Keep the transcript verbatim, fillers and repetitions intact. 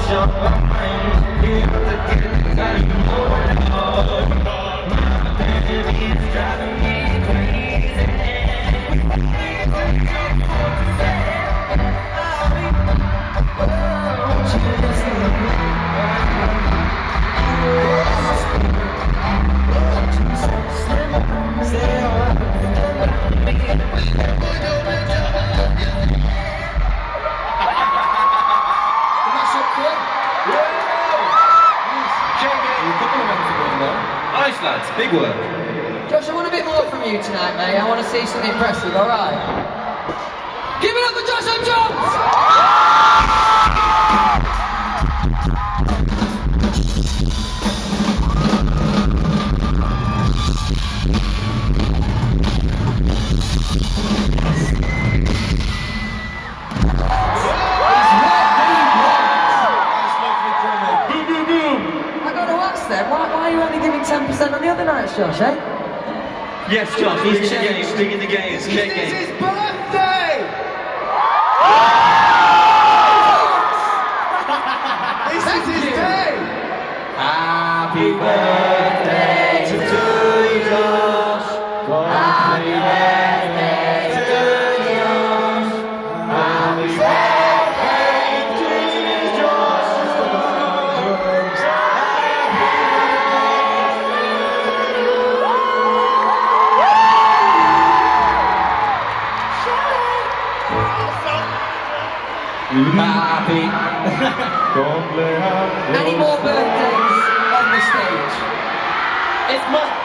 Nice lads, big work. Josh, I want a bit more from you tonight, mate. I want to see something impressive, alright? Give it up for Josh and Jones! Then why, why are you only giving ten percent on the other nights, Josh, eh? Yes, Josh, he's in the game, he's in the game, it's a game. It's his birthday! This is his day! Happy birthday to you, Josh. Happy birthday to you, Josh. Happy birthday to you, Josh. Happy. Any more birthdays on the stage? It's my